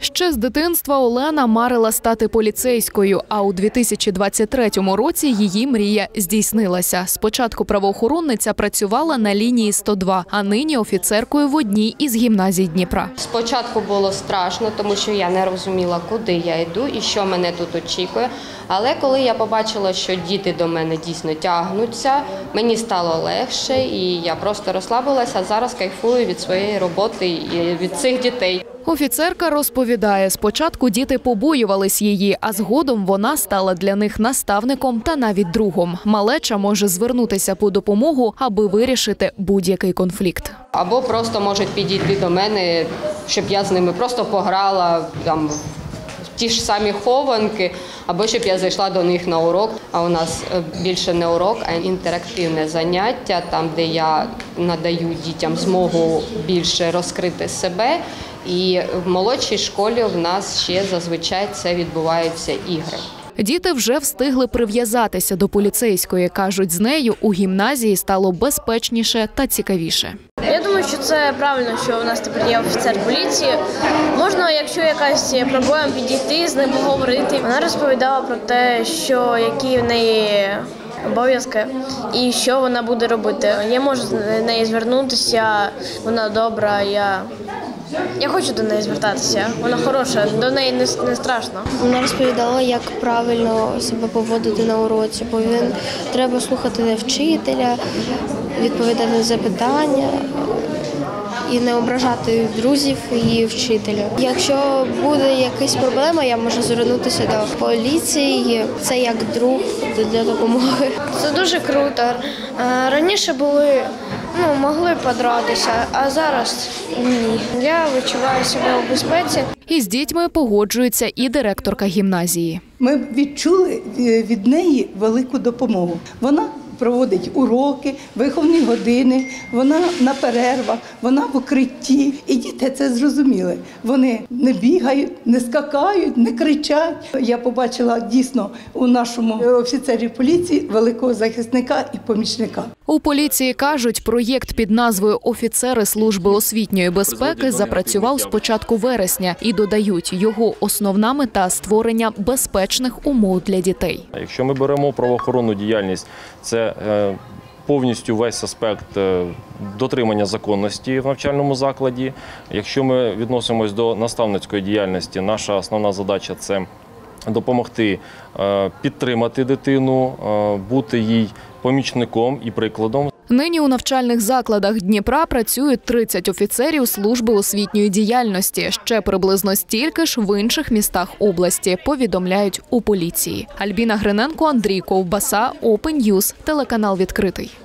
Ще з дитинства Олена марила стати поліцейською, а у 2023 році її мрія здійснилася. Спочатку правоохоронниця працювала на лінії 102, а нині офіцеркою в одній із гімназій Дніпра. Спочатку було страшно, тому що я не розуміла, куди я йду і що мене тут очікує. Але коли я побачила, що діти до мене дійсно тягнуться, мені стало легше і я просто розслабилася, а зараз кайфую від своєї роботи і від цих дітей. Офіцерка розповідає, спочатку діти побоювались її, а згодом вона стала для них наставником та навіть другом. Малеча може звернутися по допомогу, аби вирішити будь-який конфлікт. Або просто можуть підійти до мене, щоб я з ними просто пограла там, в ті ж самі хованки, або щоб я зайшла до них на урок. А у нас більше не урок, а інтерактивне заняття, там, де я надаю дітям змогу більше розкрити себе. І в молодшій школі в нас ще зазвичай це відбуваються ігри. Діти вже встигли прив'язатися до поліцейської. Кажуть, з нею у гімназії стало безпечніше та цікавіше. Я думаю, що це правильно, що у нас тепер є офіцер поліції. Можна, якщо якась проблема, підійти, з ним поговорити. Вона розповідала про те, що які в неї обов'язки і що вона буде робити. Я можу до неї звернутися, вона добра, я хочу до неї звертатися, вона хороша, до неї не страшно. Вона розповідала, як правильно себе поводити на уроці, бо треба слухати вчителя, відповідати на запитання і не ображати друзів і вчителя. Якщо буде якась проблема, я можу звернутися до поліції, це як друг для допомоги. Це дуже круто. Раніше могли подратися, а зараз ні. Я відчуваю себе у безпеці. Із дітьми погоджується і директорка гімназії. Ми відчули від неї велику допомогу. Вона проводить уроки, виховні години, вона на перервах, вона в укритті. І діти це зрозуміли. Вони не бігають, не скакають, не кричать. Я побачила дійсно у нашому офіцері поліції великого захисника і помічника. У поліції кажуть, проєкт під назвою «Офіцери служби освітньої безпеки» запрацював з початку вересня і додають, його основна мета – створення безпечних умов для дітей. Якщо ми беремо правоохоронну діяльність, це повністю весь аспект дотримання законності в навчальному закладі. Якщо ми відносимось до наставницької діяльності, наша основна задача – це допомогти підтримати дитину, бути їй помічником і прикладом. Нині у навчальних закладах Дніпра працюють 30 офіцерів служби освітньої діяльності. Ще приблизно стільки ж в інших містах області, повідомляють у поліції. Альбіна Гриненко, Андрій Ковбаса, Open News, телеканал «Відкритий».